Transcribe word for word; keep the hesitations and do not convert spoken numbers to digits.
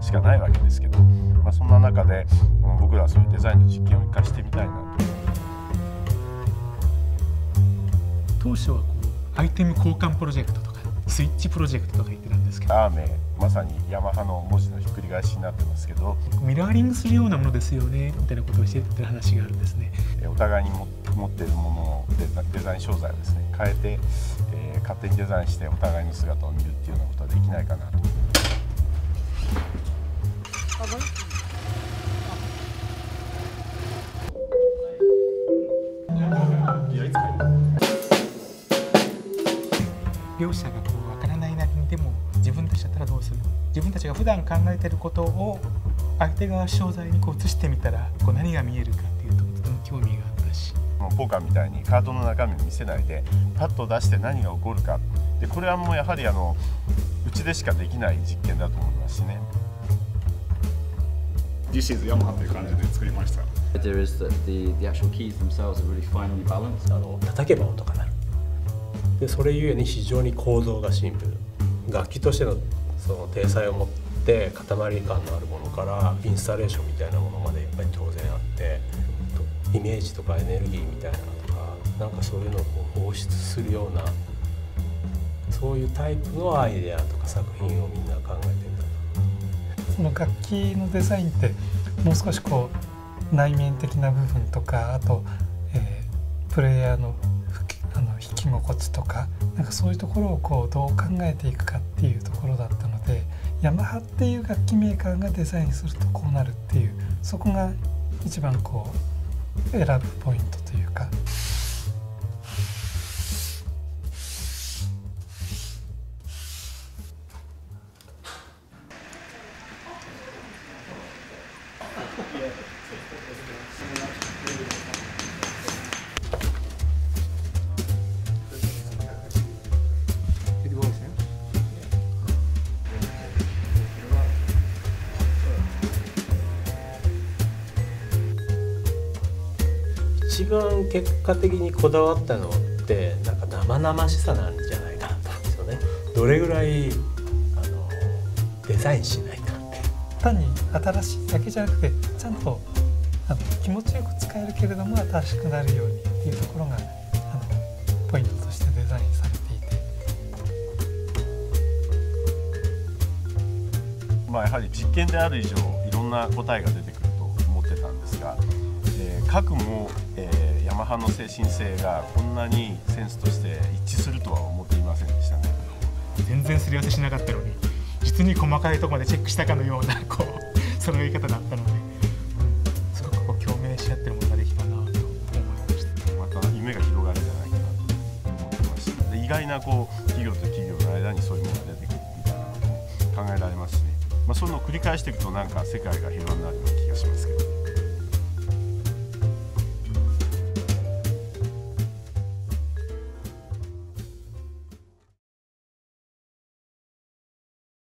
しかないわけですけど、まあ、そんな中で僕らはそういうデザインの実験を生かしてみたいなと。 当初はこうアイテム交換プロジェクトとかスイッチプロジェクトとか言ってたんですけど、 アーメーまさにヤマハの文字のひっくり返しになってますけど、 ミラーリングするようなものですよねみたいなことをしてる話があるんですね。 お互いに持っているもののデザイン商材をですね変えて、えー、勝手にデザインしてお互いの姿を見るっていうようなことはできないかなと。 両者がこう分からないなりにでも自分たちだったらどうする、自分たちが普段考えていることを相手側商材にこう移してみたらこう何が見えるかっていうととても興味があったし、 ポーカーみたいにカードの中身を見せないでパッと出して何が起こるかで、これはもうやはりあのうちでしかできない実験だと思いますしね。 This is Yamaha という感じで作りました。 idea is that the, the actual keys themselves are really finely balanced. あの叩けば音が鳴る。でそれゆえに非常に構造がシンプル。楽器としてのその体裁を持って塊感のあるものからインスタレーションみたいなものまでやっぱり当然あって、イメージとかエネルギーみたいなのとかなんかそういうのを放出するようなそういうタイプのアイデアとか作品をみんな考えてるんだな。 その楽器のデザインってもう少しこう内面的な部分とか、あと、えー、プレイヤーのあの弾き心地とか、なんかそういうところをこうどう考えていくかっていうところだったので、ヤマハっていう楽器メーカーがデザインするとこうなるっていう、そこが一番こう選ぶポイントというか。 一番結果的にこだわったのってなんか生々しさなんじゃないかなと思うんですよね。どれぐらいあのデザインしないかって、 単に新しいだけじゃなくてちゃんとあの気持ちよく使えるけれども新しくなるようにっていうところがあのポイントとしてデザインされていて、 まあやはり実験である以上いろんな答えが出てくると思ってたんですが、えー、核も、えー、ヤマハの精神性がこんなにセンスとして一致するとは思っていませんでしたね。 全然すり合わせしなかったのに実に細かいところまでチェックしたかのようなこう揃え方だったので、うん、すごくこう共鳴し合ってるものができたなと思いました。 また夢が広がるんじゃないかなと思ってますし、で意外なこう企業と企業の間にそういうものが出てくるみたいなことも考えられますしね、まあ、そういうのを繰り返していくとなんか世界が平和になるような気がします。